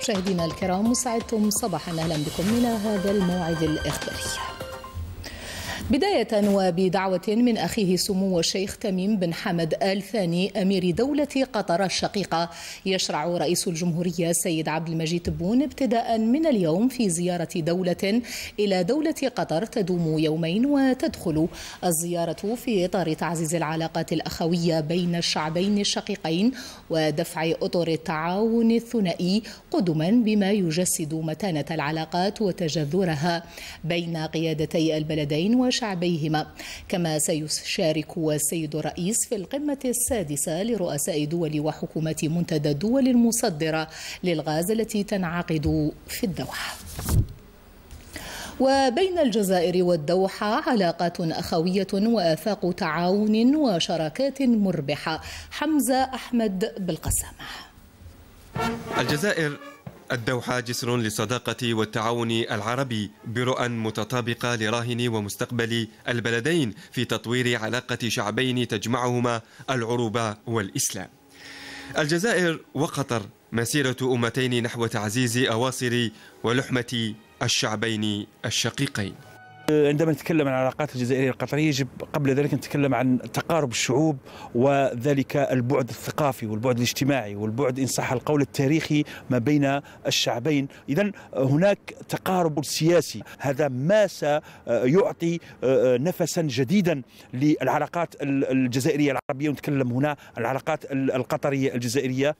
مشاهدينا الكرام، مساعدكم صباحا، أهلا بكم إلى هذا الموعد الإخباري. بداية وبدعوة من أخيه سمو الشيخ تميم بن حمد آل ثاني أمير دولة قطر الشقيقة، يشرع رئيس الجمهورية السيد عبد المجيد تبون ابتداء من اليوم في زيارة دولة إلى دولة قطر تدوم يومين، وتدخل الزيارة في إطار تعزيز العلاقات الأخوية بين الشعبين الشقيقين ودفع أطر التعاون الثنائي قدما، بما يجسد متانة العلاقات وتجذرها بين قيادتي البلدين وشعبيهما. كما سيشارك السيد الرئيس في القمة السادسة لرؤساء دول وحكومات منتدى الدول المصدرة للغاز التي تنعقد في الدوحة. وبين الجزائر والدوحة علاقات أخوية وآفاق تعاون وشراكات مربحة. حمزة أحمد بالقسامة. الجزائر الدوحة جسر للصداقة والتعاون العربي برؤى متطابقة لراهن ومستقبل البلدين في تطوير علاقة شعبين تجمعهما العروبة والإسلام. الجزائر وقطر مسيرة أمتين نحو تعزيز أواصر ولحمة الشعبين الشقيقين. عندما نتكلم عن العلاقات الجزائرية القطرية يجب قبل ذلك نتكلم عن تقارب الشعوب، وذلك البعد الثقافي والبعد الاجتماعي والبعد إن صح القول التاريخي ما بين الشعبين. إذن هناك تقارب سياسي، هذا ما سيعطي نفسا جديدا للعلاقات الجزائرية العربية، ونتكلم هنا عن العلاقات القطرية الجزائرية.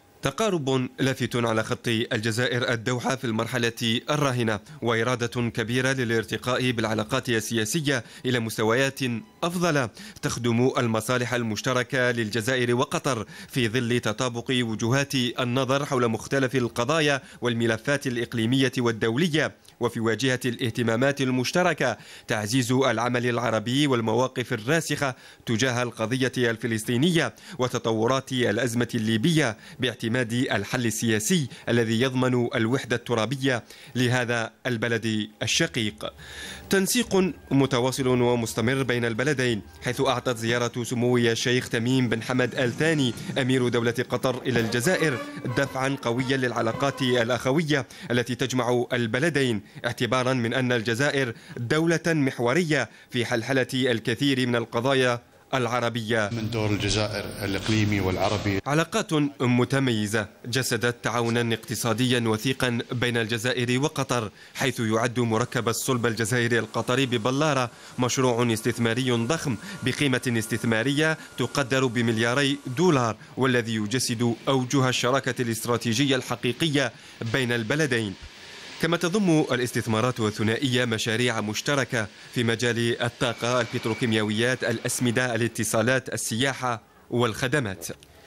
تقارب لافت على خط الجزائر الدوحة في المرحلة الراهنة، وإرادة كبيرة للارتقاء بالعلاقات السياسية إلى مستويات أفضل تخدم المصالح المشتركة للجزائر وقطر في ظل تطابق وجهات النظر حول مختلف القضايا والملفات الإقليمية والدولية، وفي واجهة الاهتمامات المشتركة تعزيز العمل العربي والمواقف الراسخة تجاه القضية الفلسطينية وتطورات الأزمة الليبية، باعتماد الحل السياسي الذي يضمن الوحدة الترابية لهذا البلد الشقيق. تنسيق متواصل ومستمر بين البلدين، حيث أعطت زيارة سمو الشيخ تميم بن حمد آل ثاني أمير دولة قطر إلى الجزائر دفعا قويا للعلاقات الأخوية التي تجمع البلدين، اعتبارا من أن الجزائر دولة محورية في حلحلة الكثير من القضايا العربية. من دور الجزائر الإقليمي والعربي علاقات متميزة جسدت تعاونا اقتصاديا وثيقا بين الجزائر وقطر، حيث يعد مركب الصلب الجزائري القطري ببلارة مشروع استثماري ضخم بقيمة استثمارية تقدر بملياري دولار، والذي يجسد أوجه الشراكة الاستراتيجية الحقيقية بين البلدين. كما تضم الاستثمارات الثنائية مشاريع مشتركة في مجال الطاقة، البتروكيماويات، الأسمدة، الاتصالات، السياحة والخدمات.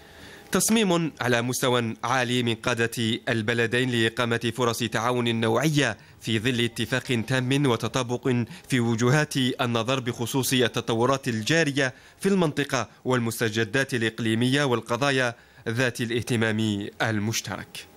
تصميم على مستوى عالي من قادة البلدين لإقامة فرص تعاون نوعية في ظل اتفاق تام وتطابق في وجهات النظر بخصوص التطورات الجارية في المنطقة والمستجدات الإقليمية والقضايا ذات الاهتمام المشترك.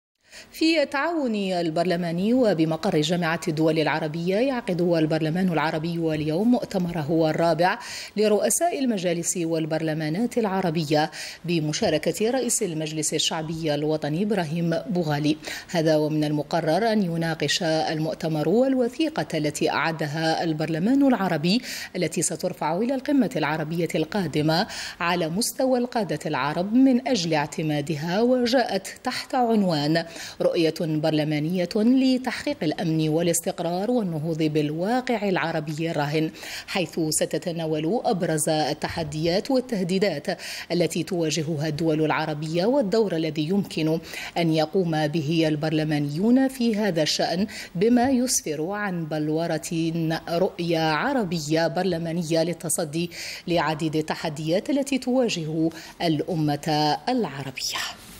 في التعاون البرلماني وبمقر جامعة الدول العربية، يعقد البرلمان العربي اليوم مؤتمره الرابع لرؤساء المجالس والبرلمانات العربية بمشاركة رئيس المجلس الشعبي الوطني إبراهيم بوغالي. هذا ومن المقرر أن يناقش المؤتمر الوثيقة التي أعدها البرلمان العربي التي سترفع إلى القمة العربية القادمة على مستوى القادة العرب من أجل اعتمادها، وجاءت تحت عنوان رؤية برلمانية لتحقيق الأمن والاستقرار والنهوض بالواقع العربي الراهن، حيث ستتناول أبرز التحديات والتهديدات التي تواجهها الدول العربية والدور الذي يمكن أن يقوم به البرلمانيون في هذا الشأن، بما يسفر عن بلورة رؤية عربية برلمانية للتصدي لعديد التحديات التي تواجه الأمة العربية.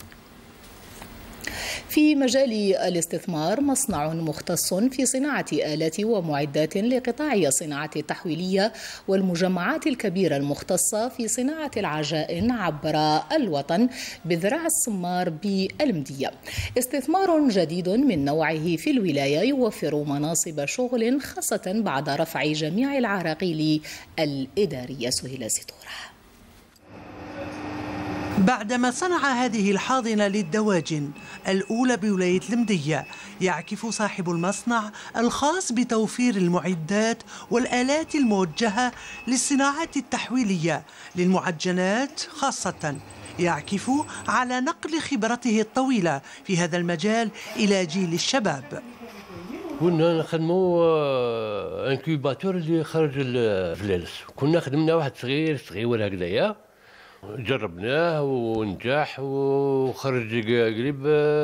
في مجال الاستثمار، مصنع مختص في صناعة آلات ومعدات لقطاع الصناعة التحويلية والمجمعات الكبيرة المختصة في صناعة العجائن عبر الوطن بذراع السمار بالمدية. استثمار جديد من نوعه في الولاية يوفر مناصب شغل، خاصة بعد رفع جميع العراقيل الإدارية. سهيل زيتورة. بعدما صنع هذه الحاضنة للدواجن الأولى بولاية المدية، يعكف صاحب المصنع الخاص بتوفير المعدات والآلات الموجهة للصناعات التحويلية للمعجنات خاصة، يعكف على نقل خبرته الطويلة في هذا المجال إلى جيل الشباب. كنا نخدموا انكوباتور اللي يخرج الفلالس، كنا خدمنا واحد صغير هكذايا، جربناه ونجح وخرج قريب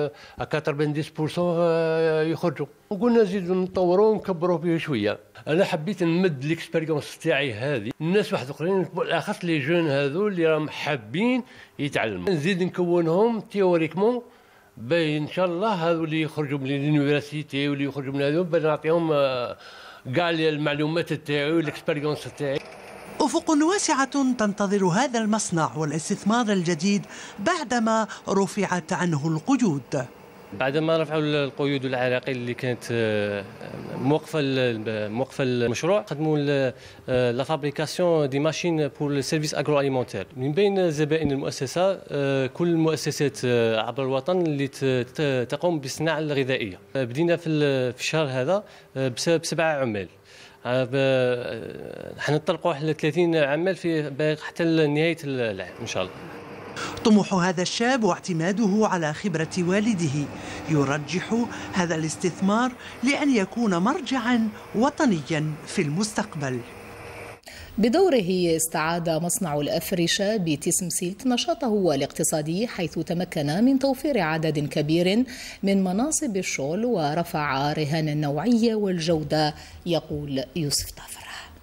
90% يخرجوا، وقلنا نزيدوا نطوروا ونكبروا فيه شويه. انا حبيت نمد ليكسبيريونس تاعي هذه الناس واحد اخرين، بالاخص لي جون هذو اللي راهم حابين يتعلموا، نزيد نكونهم تيوريكمون باين ان شاء الله هذو اللي يخرجوا من اليونيفرسيتي واللي يخرجوا من هذو باش نعطيهم كاع المعلومات تاعي والاكسبيريونس تاعي. أفق واسعة تنتظر هذا المصنع والاستثمار الجديد بعدما رفعت عنه القيود. بعدما رفعوا القيود العراقيل اللي كانت موقفه المشروع، قدموا لا فابريكاسيون دي ماشين بور السيرفيس اغرو اليمونتير من بين زبائن المؤسسه، كل المؤسسات عبر الوطن اللي تقوم بالصناعه الغذائيه. بدينا في الشهر هذا ب7 عمال، حنطلقوا على 30 عمال في حتى نهايه العام ان شاء الله. طموح هذا الشاب واعتماده على خبرة والده يرجح هذا الاستثمار لأن يكون مرجعا وطنيا في المستقبل. بدوره استعاد مصنع الأفرشة بتسمسيلت نشاطه الاقتصادي، حيث تمكن من توفير عدد كبير من مناصب الشغل ورفع رهان النوعية والجودة، يقول يوسف طافر.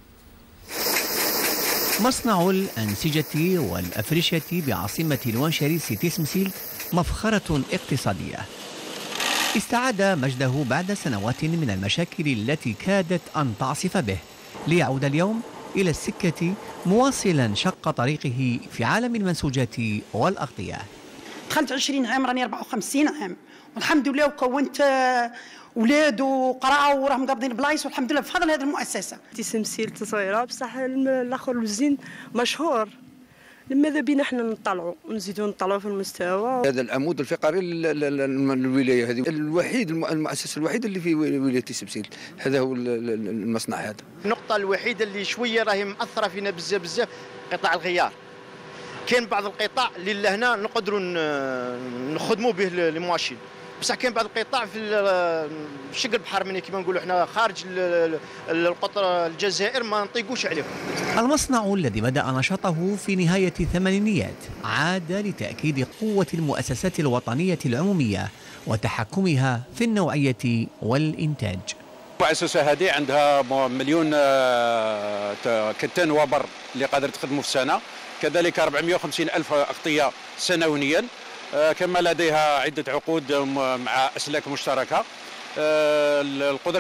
مصنع الأنسجة والأفرشة بعاصمة الوانشريس تسمسيلت مفخرة اقتصادية استعاد مجده بعد سنوات من المشاكل التي كادت أن تعصف به، ليعود اليوم إلى السكة مواصلا شق طريقه في عالم المنسوجات والأغطية. دخلت 20 عام، راني 54 عام والحمد لله، وكونت اولاد وقراوا وراهم قابضين بلايص، والحمد لله بفضل هذه المؤسسه. تسمسيلت صغيره بصح الاخر الوزين مشهور، لماذا بينا احنا نطلعوا ونزيدوا نطلعوا في المستوى. هذا العمود الفقري للولايه هذه، الوحيد المؤسسه الوحيده اللي في ولايه تسمسيلت، هذا هو المصنع هذا. النقطه الوحيده اللي شويه راهي مأثره فينا بزاف قطاع الغيار. كاين بعض القطاع اللي لهنا نقدروا نخدموا به المواشين، بصح كاين بعض القطاع في الشق البحر مني كما نقولوا احنا خارج القطر الجزائر ما نطيقوش عليهم. المصنع الذي بدأ نشاطه في نهاية الثمانينيات عاد لتأكيد قوة المؤسسات الوطنية العمومية وتحكمها في النوعية والإنتاج. المؤسسة هذه عندها 1,000,000 كتان وبر اللي قادر تخدموا في السنة، كذلك 450,000 أغطية سنويا، كما لديها عدة عقود مع أسلاك مشتركة. القدرة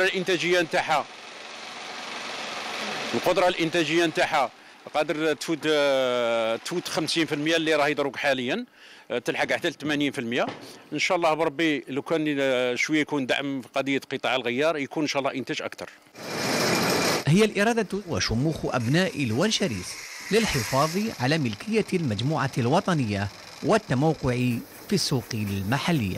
الإنتاجية نتاعها قادر تفوت 50% اللي راهي دروك حاليا، تلحق حتى 80%. ان شاء الله بربي لو كان شويه يكون دعم في قضيه قطاع الغيار يكون ان شاء الله انتاج اكثر. هي الإرادة وشموخ أبناء الوانشريس للحفاظ على ملكية المجموعة الوطنية والتموقع في السوق المحلية.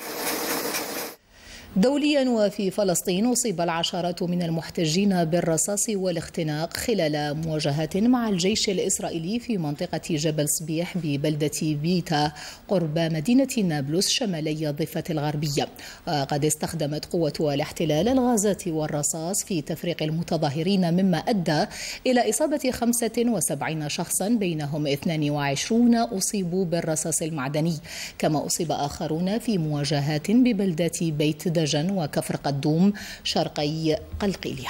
دوليا وفي فلسطين أصيب العشرات من المحتجين بالرصاص والاختناق خلال مواجهات مع الجيش الإسرائيلي في منطقة جبل صبيح ببلدة بيتا قرب مدينة نابلس شمالي الضفة الغربية. قد استخدمت قوة الاحتلال الغازات والرصاص في تفريق المتظاهرين، مما أدى إلى إصابة 75 شخصا، بينهم 22 أصيبوا بالرصاص المعدني، كما أصيب آخرون في مواجهات ببلدات بيت دجن وكفر قدوم شرقي قلقيلية.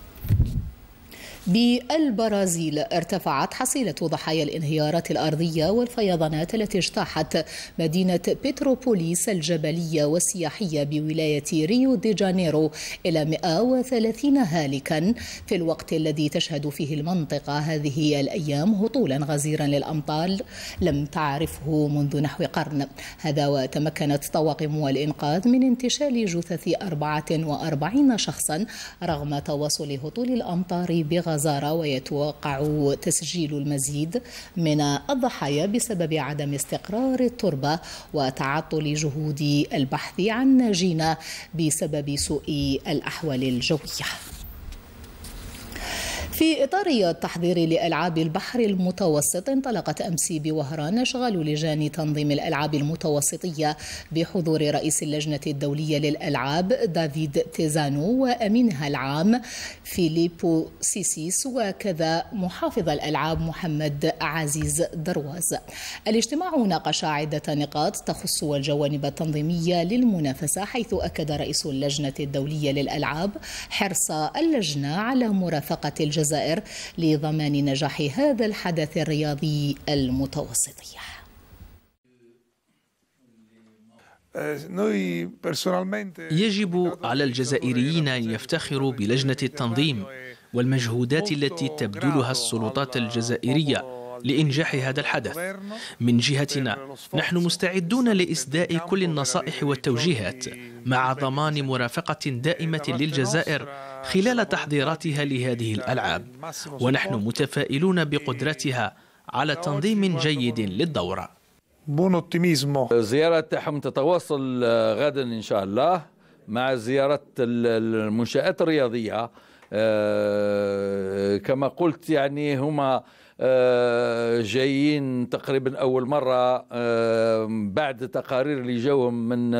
بالبرازيل ارتفعت حصيلة ضحايا الانهيارات الأرضية والفيضانات التي اجتاحت مدينة بيتروبوليس الجبلية والسياحية بولاية ريو دي جانيرو إلى 130 هالكا، في الوقت الذي تشهد فيه المنطقة هذه الأيام هطولا غزيرا للأمطار لم تعرفه منذ نحو قرن. هذا وتمكنت طواقم الإنقاذ من انتشال جثث 44 شخصا رغم تواصل هطول الأمطار بغزيرة الغزارة، ويتوقع تسجيل المزيد من الضحايا بسبب عدم استقرار التربة وتعطل جهود البحث عن ناجين بسبب سوء الأحوال الجوية. في إطار التحضير لألعاب البحر المتوسط، انطلقت أمس بوهران أشغال لجان تنظيم الألعاب المتوسطية بحضور رئيس اللجنة الدولية للألعاب دافيد تيزانو وأمينها العام فيليبو سيسيس، وكذا محافظ الألعاب محمد عزيز درواز. الاجتماع ناقش عدة نقاط تخص الجوانب التنظيمية للمنافسة، حيث أكد رئيس اللجنة الدولية للألعاب حرص اللجنة على مرافقة الجزائر لضمان نجاح هذا الحدث الرياضي المتوسطي. يجب على الجزائريين أن يفتخروا بلجنة التنظيم والمجهودات التي تبذلها السلطات الجزائرية لإنجاح هذا الحدث. من جهتنا نحن مستعدون لإسداء كل النصائح والتوجيهات مع ضمان مرافقة دائمة للجزائر خلال تحضيراتها لهذه الألعاب، ونحن متفائلون بقدرتها على تنظيم جيد للدورة. الزيارة تاعهم تتواصل غدا إن شاء الله مع زيارة المنشآت الرياضية. كما قلت يعني هما جايين تقريبا أول مرة بعد تقارير اللي جاوهم من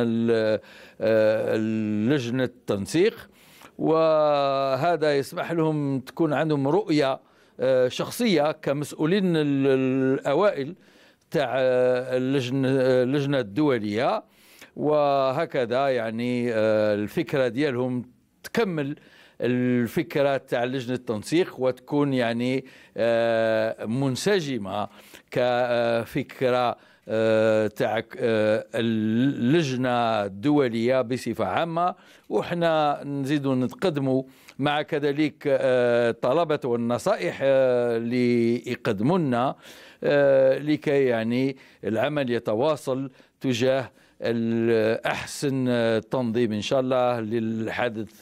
لجنة التنسيق، وهذا يسمح لهم تكون عندهم رؤية شخصية كمسؤولين الأوائل تاع اللجنة الدولية، وهكذا يعني الفكرة ديالهم تكمل الفكرة تاع لجنة التنسيق وتكون يعني منسجمة كفكرة تاع اللجنة الدولية بصفة عامة. وحنا نزيدوا نتقدموا مع كذلك طلبة والنصائح اللي يقدموا لنا لكي يعني العمل يتواصل تجاه الأحسن تنظيم إن شاء الله للحدث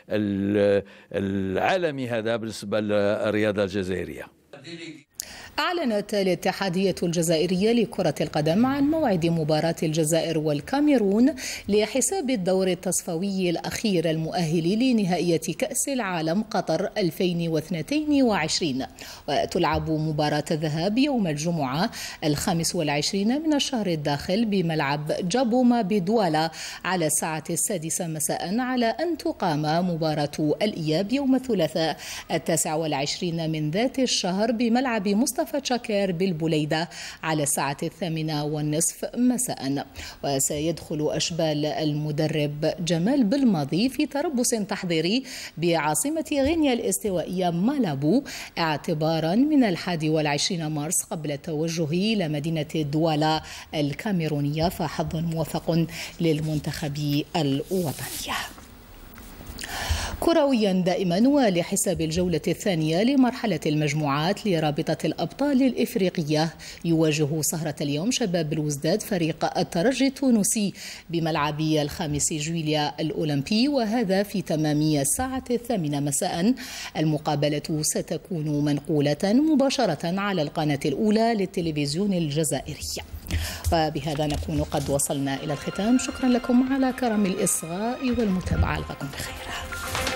العالمي هذا بالنسبة للرياضة الجزائرية. أعلنت الاتحادية الجزائرية لكرة القدم عن موعد مباراة الجزائر والكاميرون لحساب الدور التصفوي الأخير المؤهل لنهائية كأس العالم قطر 2022، وتلعب مباراة الذهاب يوم الجمعة 25 من الشهر الداخل بملعب جابوما بدوالا على الساعة 6 مساء، على أن تقام مباراة الإياب يوم الثلاثاء 29 من ذات الشهر بملعب مصطفى شاكر بالبليدة على الساعة 8:30 مساء. وسيدخل أشبال المدرب جمال بالماضي في تربص تحضيري بعاصمة غينيا الاستوائية مالابو اعتبارا من 21 مارس قبل التوجه إلى مدينة دوالا الكاميرونية، فحظ موفق للمنتخب الوطني. كرويا دائما، ولحساب الجولة الثانية لمرحلة المجموعات لرابطة الأبطال الإفريقية، يواجه سهرة اليوم شباب الوزداد فريق الترجي التونسي بملعب 5 جويليا الأولمبي، وهذا في تمام الساعة 8 مساء. المقابلة ستكون منقولة مباشرة على القناة الأولى للتلفزيون الجزائري. وبهذا نكون قد وصلنا إلى الختام. شكرا لكم على كرم الإصغاء والمتابعة. ألقاكم بخير.